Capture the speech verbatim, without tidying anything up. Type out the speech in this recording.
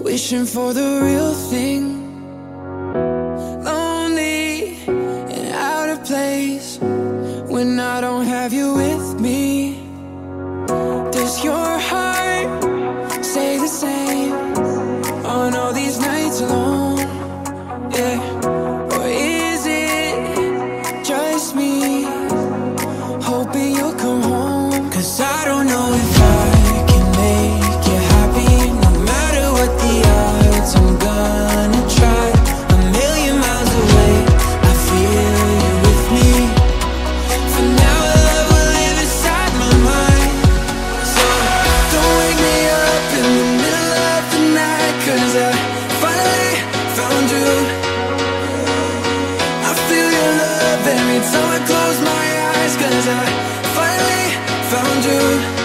wishing for the real thing. Lonely and out of place when I don't have you with me. Does your heart say the same on all these nights alone? Yeah. Or is it just me hoping you'll come home? 'Cause I don't know if I can make you happy. No matter what the odds, I'm gonna try. A million miles away, I feel you with me. For now, our love will live inside my mind. So don't wake me up in the middle of the night, 'cause I finally found you. I feel your love every time I close my eyes, 'cause I finally found you.